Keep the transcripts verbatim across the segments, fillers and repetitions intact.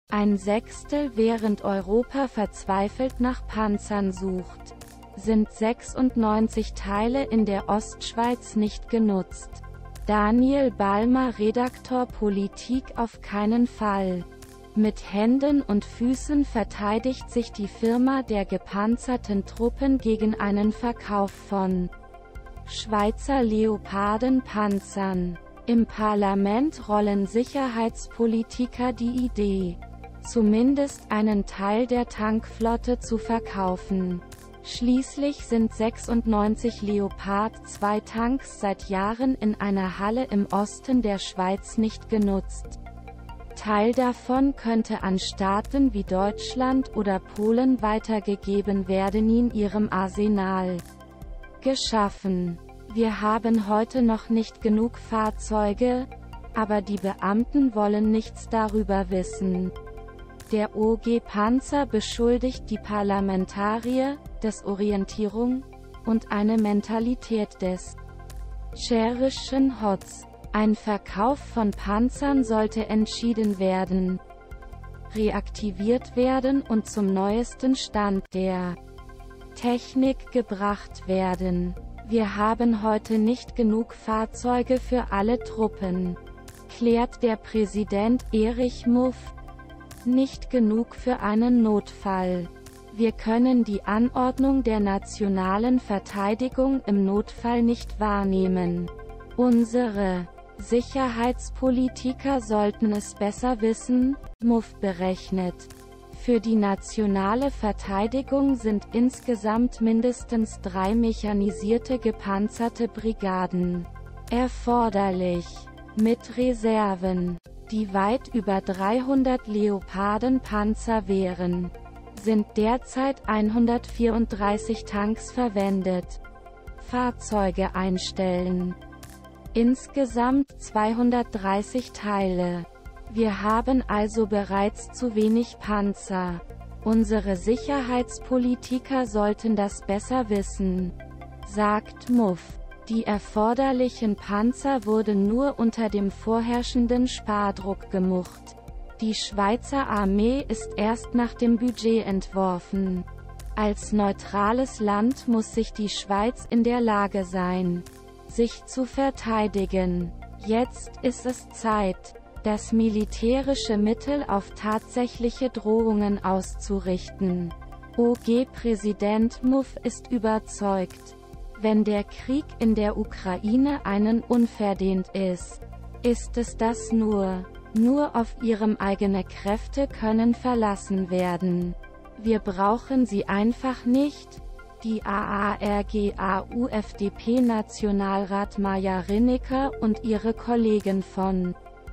ein Sechstel, während Europa verzweifelt nach Panzern sucht. Sind sechsundneunzig Teile in der Ostschweiz nicht genutzt. Daniel Balmer, Redaktor Politik. Auf keinen Fall. Mit Händen und Füßen verteidigt sich die Firma der gepanzerten Truppen gegen einen Verkauf von Schweizer Leoparden-Panzern. Im Parlament rollen Sicherheitspolitiker die Idee, zumindest einen Teil der Tankflotte zu verkaufen. Schließlich sind sechsundneunzig Leopard zwei Tanks seit Jahren in einer Halle im Osten der Schweiz nicht genutzt. Teil davon könnte an Staaten wie Deutschland oder Polen weitergegeben werden, in ihrem Arsenal geschaffen. Wir haben heute noch nicht genug Fahrzeuge, aber die Beamten wollen nichts darüber wissen. Der O G-Panzer beschuldigt die Parlamentarier, Desorientierung und eine Mentalität des scherischen Hots. Ein Verkauf von Panzern sollte entschieden werden, reaktiviert werden und zum neuesten Stand der Technik gebracht werden. Wir haben heute nicht genug Fahrzeuge für alle Truppen, klärt der Präsident Erich Muff. Nicht genug für einen Notfall. Wir können die Anordnung der nationalen Verteidigung im Notfall nicht wahrnehmen. Unsere Sicherheitspolitiker sollten es besser wissen, Muff berechnet. Für die nationale Verteidigung sind insgesamt mindestens drei mechanisierte gepanzerte Brigaden erforderlich, mit Reserven, die weit über dreihundert Leoparden-Panzer wären. Sind derzeit hundertvierunddreißig Tanks verwendet. Fahrzeuge einstellen. Insgesamt zweihundertdreißig Teile. Wir haben also bereits zu wenig Panzer. Unsere Sicherheitspolitiker sollten das besser wissen, sagt Muff. Die erforderlichen Panzer wurden nur unter dem vorherrschenden Spardruck gemucht. Die Schweizer Armee ist erst nach dem Budget entworfen. Als neutrales Land muss sich die Schweiz in der Lage sein, sich zu verteidigen. Jetzt ist es Zeit, das militärische Mittel auf tatsächliche Drohungen auszurichten. O G-Präsident Muff ist überzeugt, wenn der Krieg in der Ukraine einen unverdient ist, ist es das nur. Nur auf ihrem eigene Kräfte können verlassen werden. Wir brauchen sie einfach nicht. Die A A R G A U-F D P-Nationalrat Maja Rinnecker und ihre Kollegen von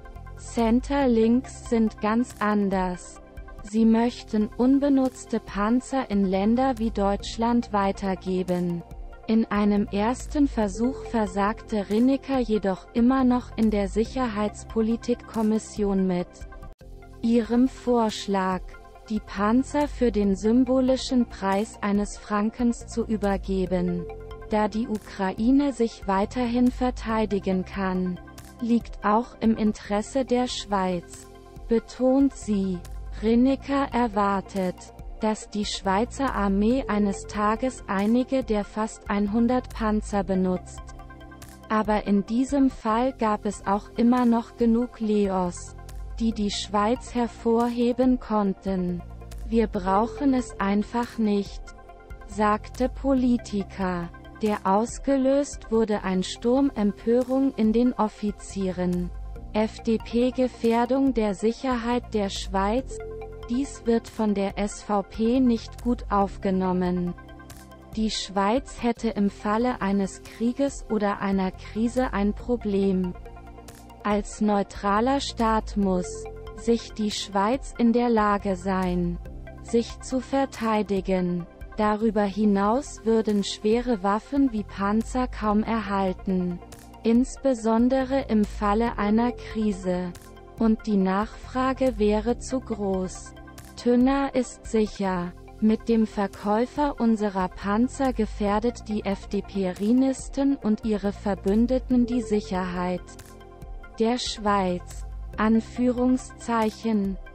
Center Links sind ganz anders. Sie möchten unbenutzte Panzer in Länder wie Deutschland weitergeben. In einem ersten Versuch versagte Rinnecker jedoch immer noch in der Sicherheitspolitikkommission mit ihrem Vorschlag, die Panzer für den symbolischen Preis eines Frankens zu übergeben. Da die Ukraine sich weiterhin verteidigen kann, liegt auch im Interesse der Schweiz, betont sie. Rinnecker erwartet, dass die Schweizer Armee eines Tages einige der fast hundert Panzer benutzt. Aber in diesem Fall gab es auch immer noch genug Leos, die die Schweiz hervorheben konnten. Wir brauchen es einfach nicht, sagte Politiker. Der ausgelöst wurde ein Sturm Empörung in den Offizieren. F D P-Gefährdung der Sicherheit der Schweiz. Dies wird von der S V P nicht gut aufgenommen. Die Schweiz hätte im Falle eines Krieges oder einer Krise ein Problem. Als neutraler Staat muss sich die Schweiz in der Lage sein, sich zu verteidigen. Darüber hinaus würden schwere Waffen wie Panzer kaum erhalten, insbesondere im Falle einer Krise. Und die Nachfrage wäre zu groß. Tünner ist sicher, mit dem Verkäufer unserer Panzer gefährdet die F D P-Rinisten und ihre Verbündeten die Sicherheit der Schweiz. Anführungszeichen.